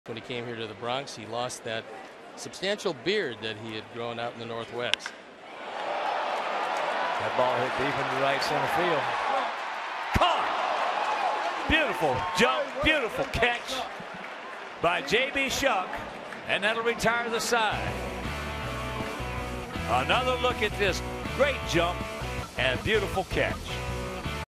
When he came here to the Bronx, he lost that substantial beard that he had grown out in the Northwest. That ball hit deep into right center field. Caught! Beautiful jump, beautiful catch by J.B. Shuck, and that'll retire the side. Another look at this great jump and beautiful catch.